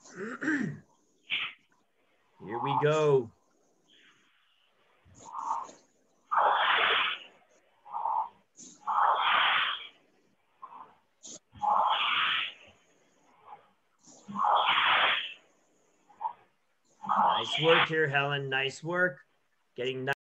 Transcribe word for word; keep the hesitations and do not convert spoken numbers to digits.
Here we go. Nice work here, Helen. Nice work. Getting nice.